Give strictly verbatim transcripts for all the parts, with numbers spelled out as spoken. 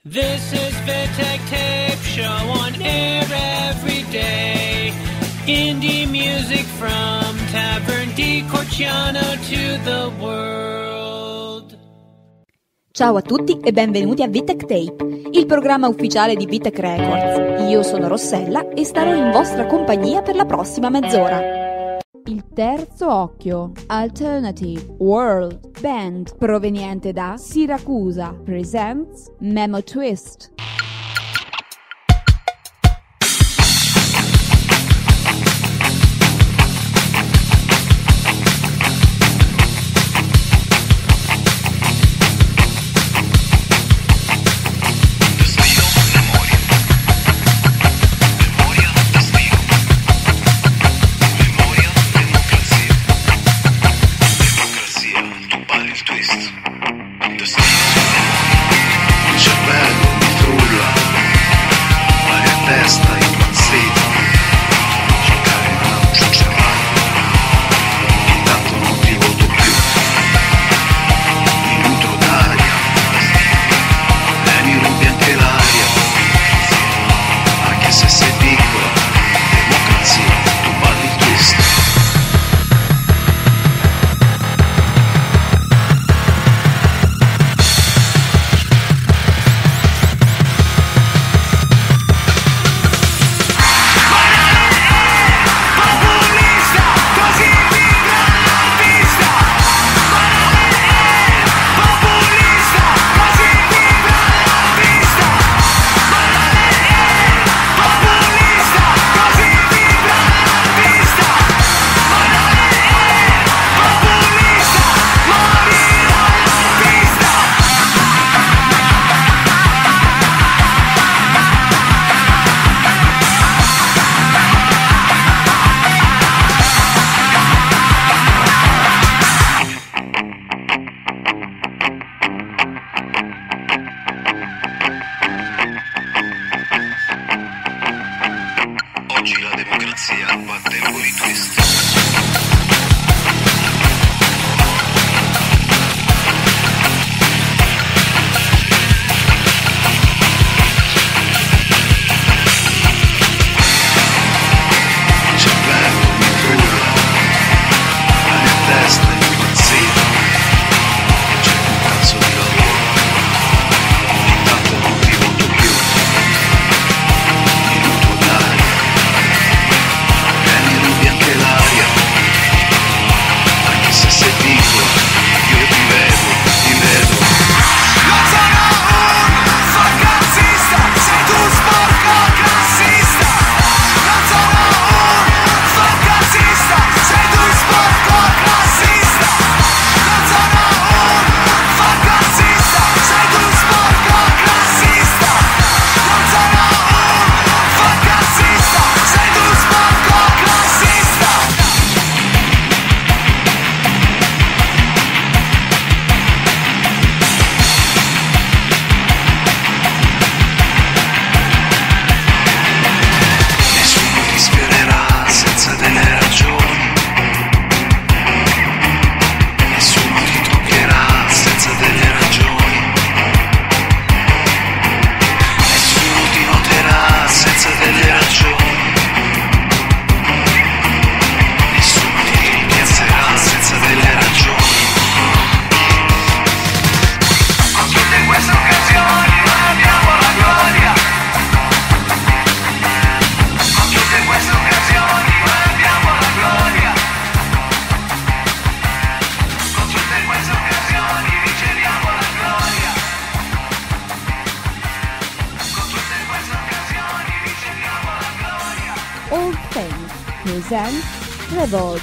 This is Vitek Tape Show on air every day. Indie music from Tavern di Corciano to the world. Ciao a tutti e benvenuti a Vitek Tape, il programma ufficiale di Vitek Records. Io sono Rossella e starò in vostra compagnia per la prossima mezz'ora. Il terzo occhio, Alternative World Band, proveniente da Siracusa, presents Memo Twist. Presents Revolge.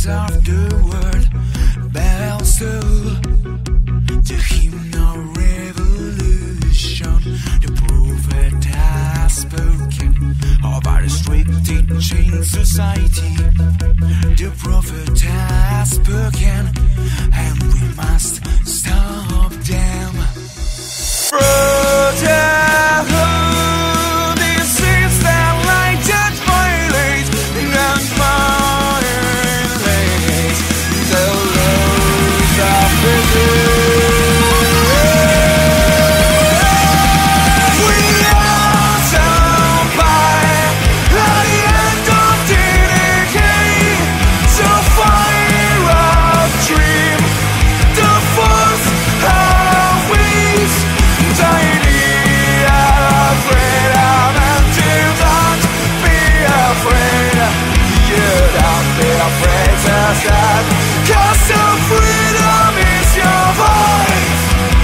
of the world bells toll. To him no revolution. The prophet has spoken about a strict teaching society. The prophet has spoken, and we must stop them. Brotherhood, this is the light that violates and violates the laws of physics. We are somebody at the end of the decade. So fire of dream, the force of ways. Cause the freedom is your voice.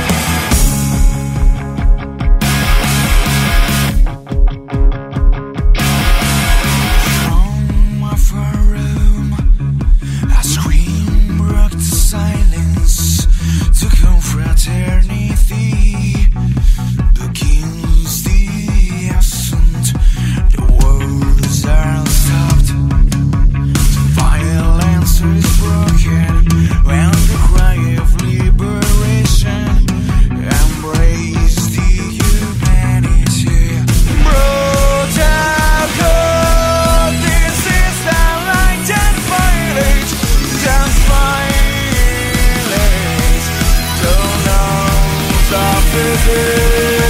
From my far room, a scream broke the silence. To confraternity begins the ascent. The words are stopped. Violence is broken when the cry of liberation embrace the humanity. Brotherhood, this is the light that violates, that violates the laws of physics.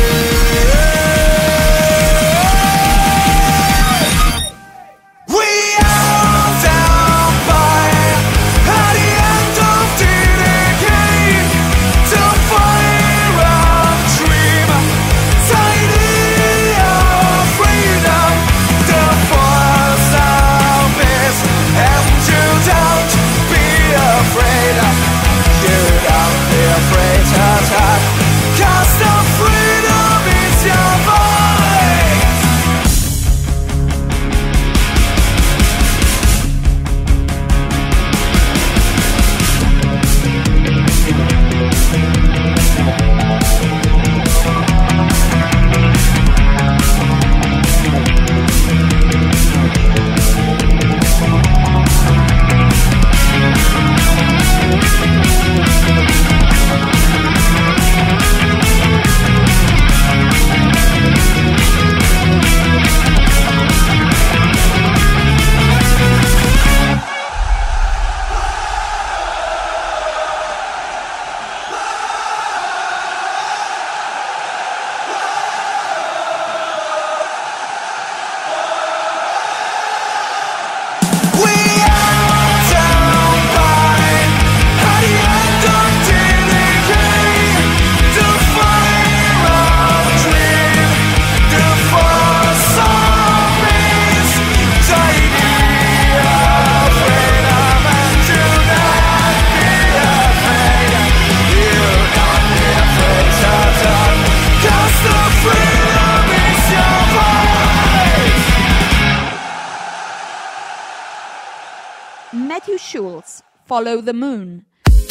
Matthew Schultz, Follow the Moon.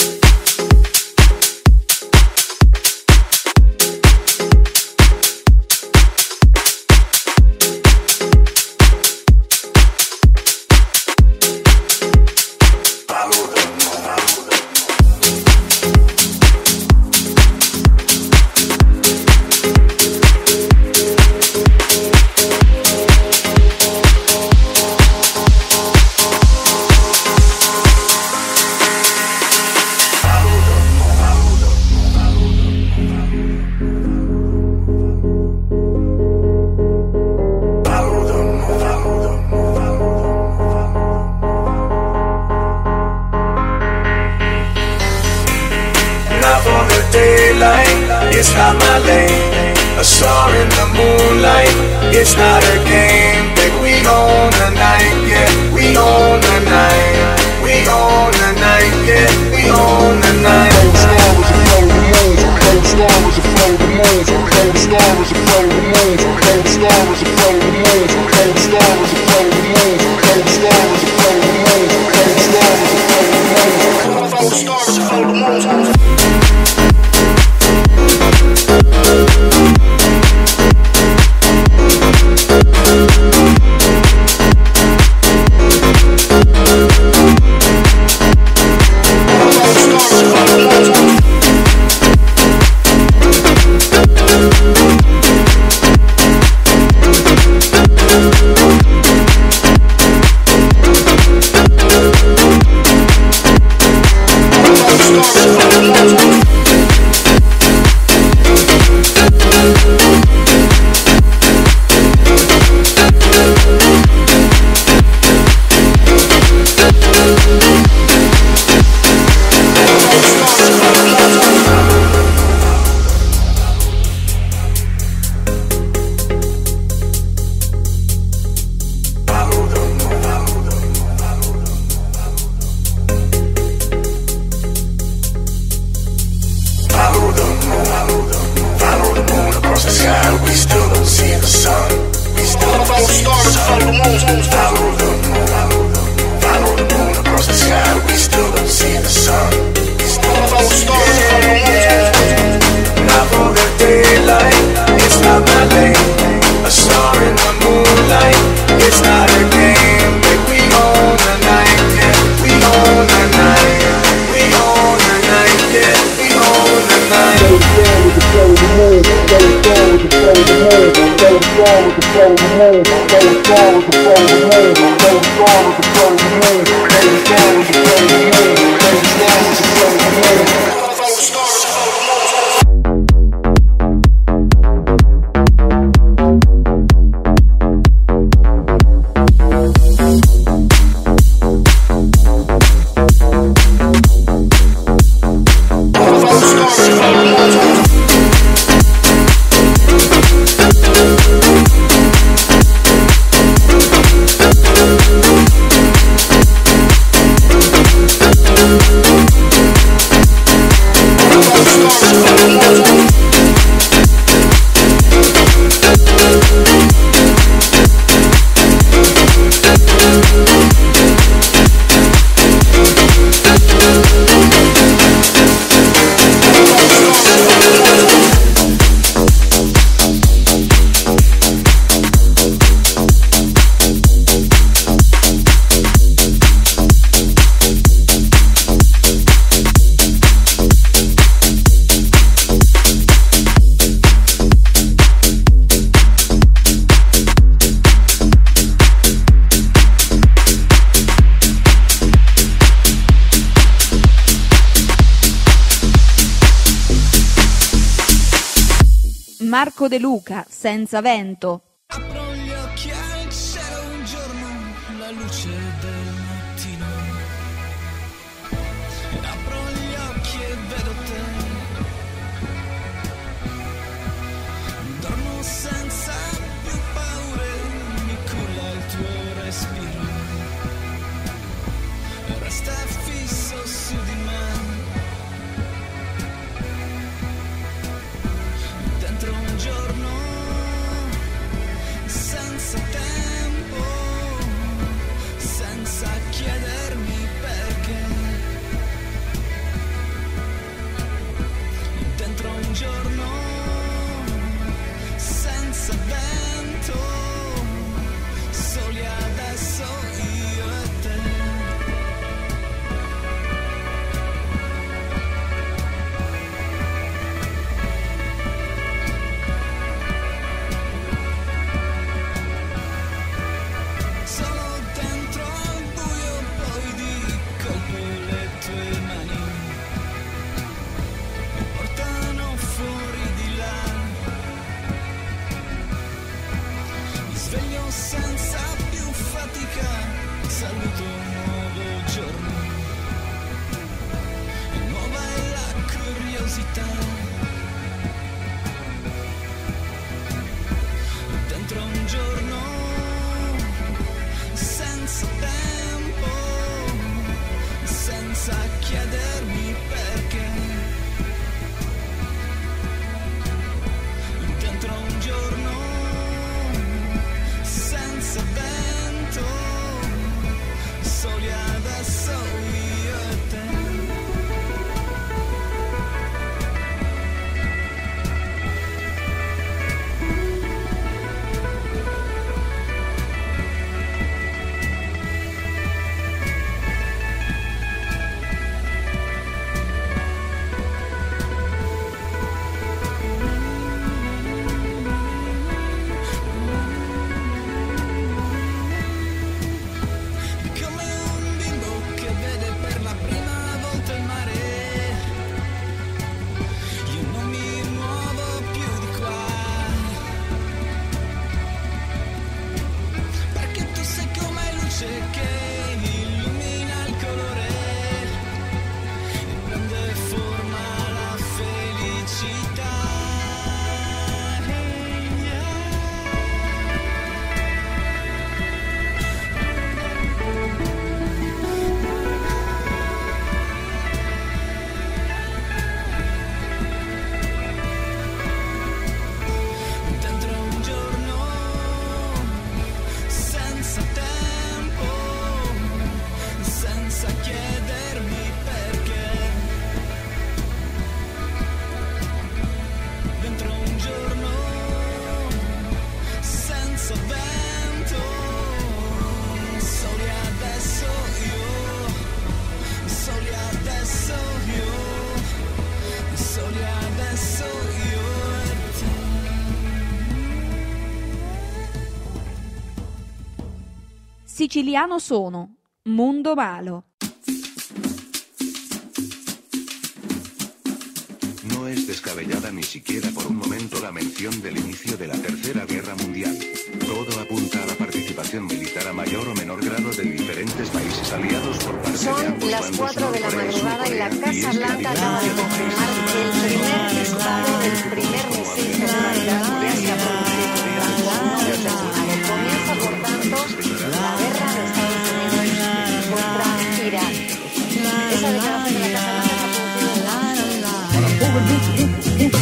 It's not my lane. A star in the moonlight. It's not a game. That we own the night, yeah. We own the night. We own the night, yeah. We own the night. Cold star is a flow the moon. Cold star is a flow the moon. Cold star is a flow the moon. Cold star is a flow the moon. Cold star is a flow the moon. Cold star is a flow the moon. Cold star is a Follow the moon, follow the moon across the sky. We still don't see the sun. Yeah. Not for the daylight, it's not my lane. A star in the moonlight, it's not a game. But we own the night, yeah. We own the night, we own the night, yeah. We own the night. Go strong with the flow of the moon. Go strong with the flow of the moon. Go strong with the flow of the moon. Go strong with the flow of the moon. Go strong with the flow of the moon. Go strong with the flow of the moon. Go strong with the flow of the moon. Marco De Luca, Senza vento. Apro gli occhi al cielo un giorno, la luce del mattino. E apro gli occhi e vedo te. Dormo senza più paure, mi culla il tuo respiro. Resta fisso su di me. Dentro un giorno senza tempo, senza chiedermi perché. Dentro un giorno senza vento, soli adesso io e te. Senza più fatica, saluto un nuovo giorno. E nuova è la curiosità. Dentro un giorno senza tempo, senza chiedermi perché. Dentro un giorno senza vento, soli adesso io e te. Siciliano sono, Mundo Malo. No es descabellada ni siquiera por un momento la mención del inicio de la Tercera Guerra Mundial. Todo apunta a la participación militar a mayor o menor grado de diferentes países aliados por parte de ambos Son las bandos cuatro de la Norcorea y madrugada y la Surcorea, y Casa es la Blanca acaba de evidencia confirmar el primer disparo del primer misil terrestre que se ha producido durante la noche de China. Comienza, por tanto, la guerra de Estados Unidos contra Irán. Esa declaración de la Casa Blanca se ha producido.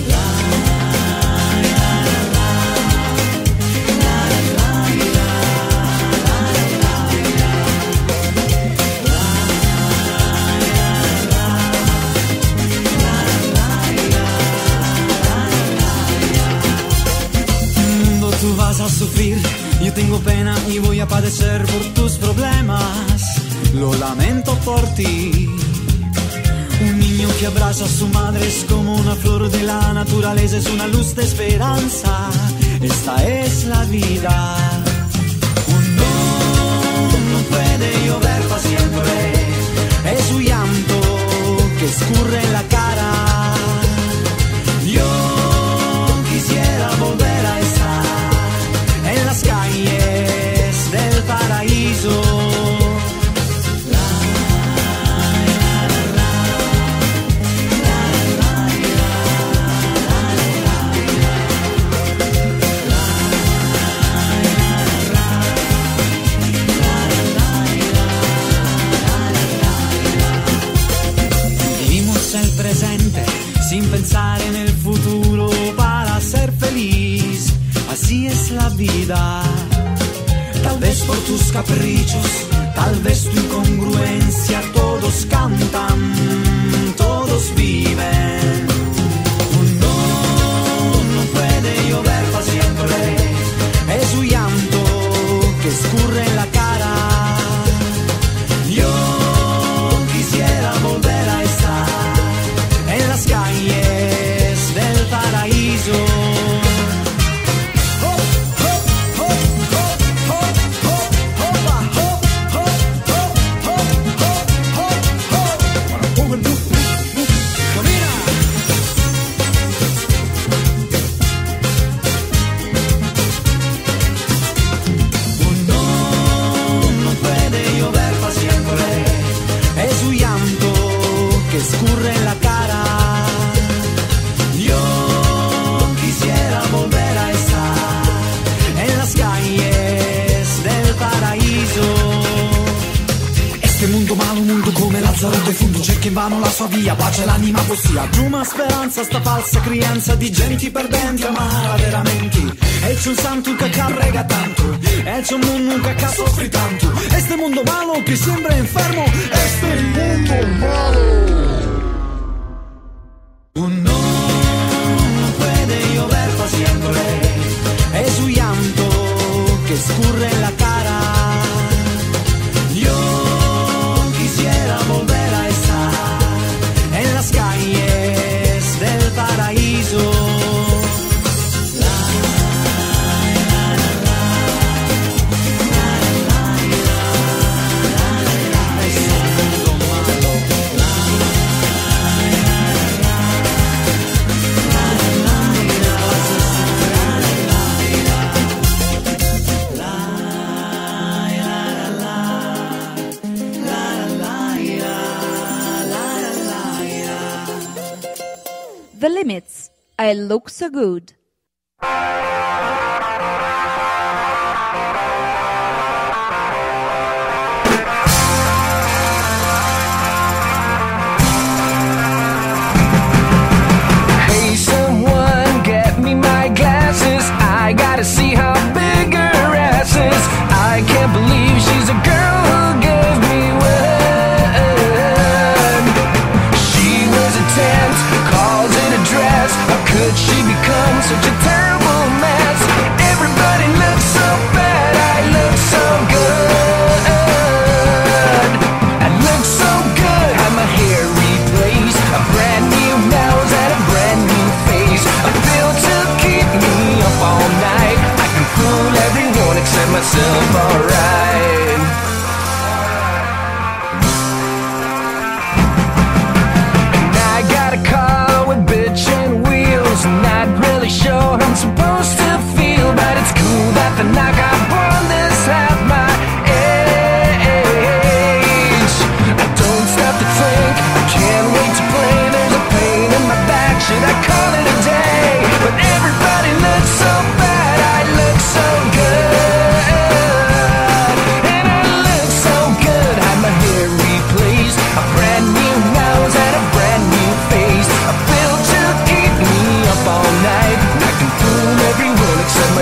Tú vas a sufrir, yo tengo pena y voy a padecer por tus problemas. Lo lamento por ti. Un niño que abraza a su madre es como una flor de la naturaleza, es una luz de esperanza. Esta es la vida. Uno no puede llover para siempre, es su llanto que escurre en la cara. Yo quisiera volver a estar en las calles del paraíso. Vivimos el presente sin pensar en el futuro para ser feliz. Así es la vida. Tal vez por tus caprichos, tal vez tu incongruencia, todos cantan, todos viven. Uno no puede llover para siempre, es su llanto que escurre en la cara. Yo quisiera volver a estar en las calles del paraíso. Escurre en la cara. Yo quisiera volver a estar en las calles del paraíso. Este mundo malo, un mundo come Lazzaro defunto, c'è che invano la sua via, pace l'anima poesia, giuma speranza, sta falsa crianza di genti perdenti, amara veramente. E c'è un santo che carrega tanto, e c'è un mondo che soffri tanto. Este mundo malo che sembra enfermo, este mundo malo. Uno no puede llover para siempre, es su llanto que escurre en la cara. Yo quisiera volver a estar en las calles del paraíso. The Limits, I Look So Good. Hey, someone get me my glasses. I gotta see how big her ass is. I can't believe she's a girl who gave me one. She wears a tent, calls it a dress. How could she become so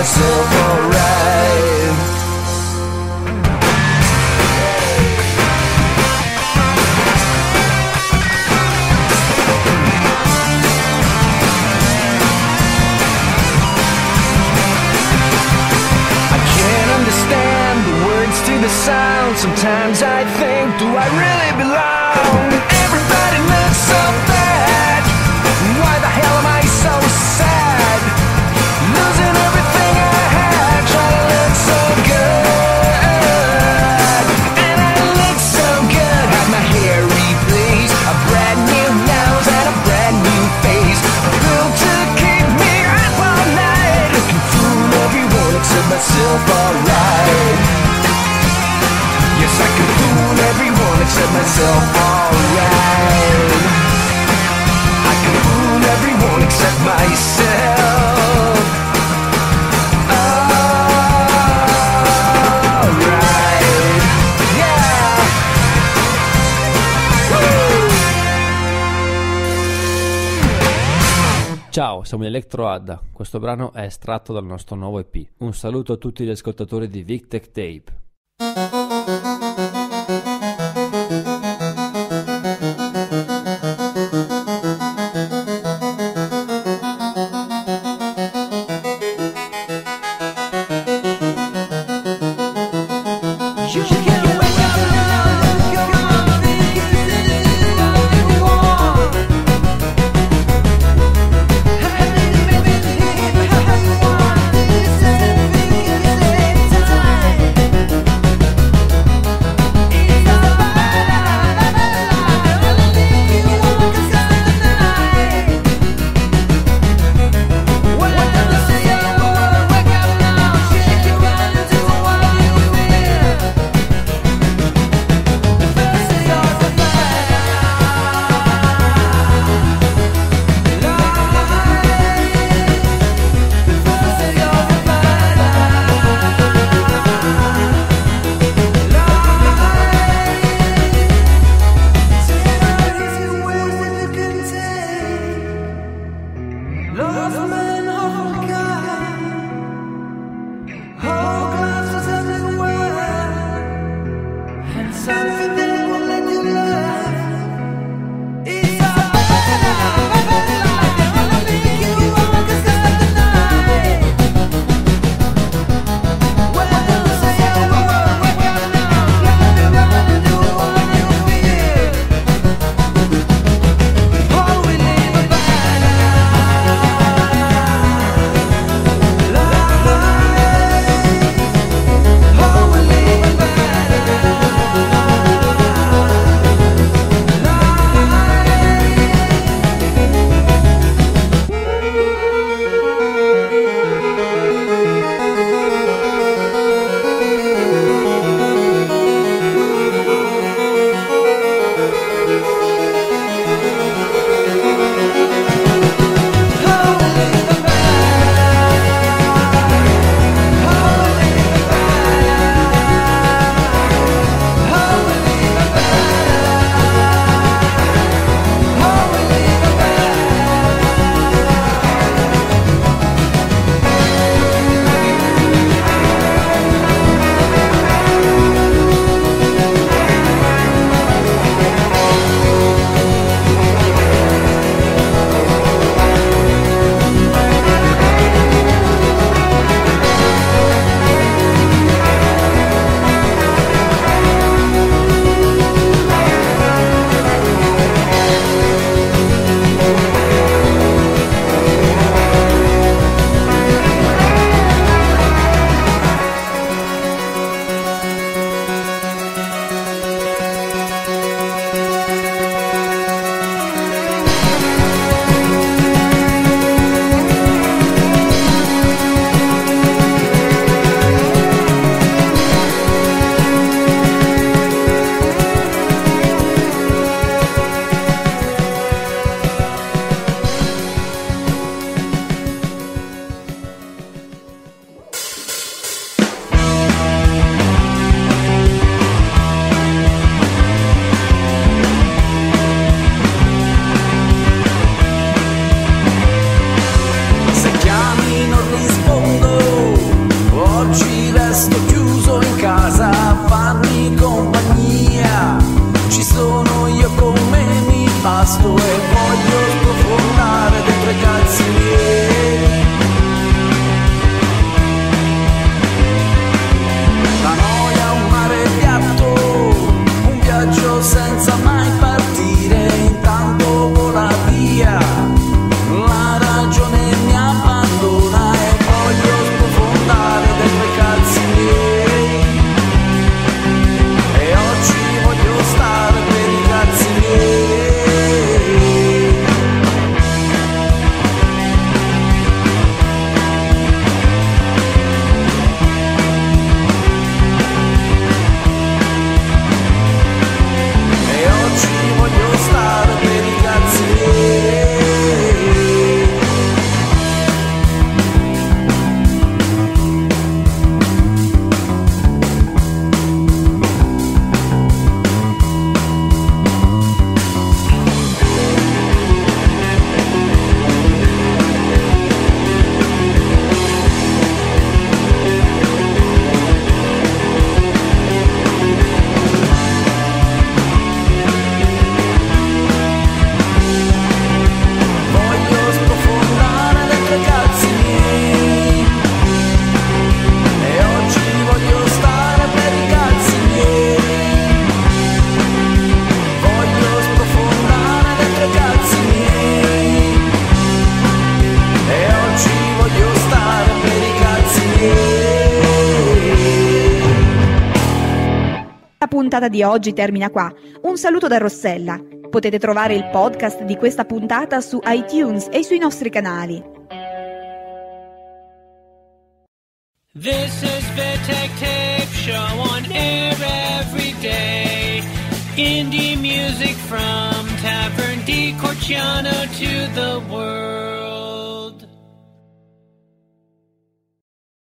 myself alright. I can't understand the words to the sound. Sometimes I think, do I really belong? Everybody looks so bad. Why the hell am I so sad? Losing everything I had, trying to look so good. And I look so good. Had my hair replaced, a brand new nose and a brand new face. A pill to keep me up all night. Looking fool everyone except myself, alright. Yes, I can fool everyone except myself, alright. I can fool everyone except myself, alright. Yeah. Woo. Ciao, siamo gli Electro Adda. Questo brano è estratto dal nostro nuovo E P. Un saluto a tutti gli ascoltatori di Victech Tape. puntata di oggi termina qua. Un saluto da Rossella. Potete trovare il podcast di questa puntata su iTunes e sui nostri canali. This is Vitek Tape Show on air every day. Indie music from Tavern di Corciano to the world.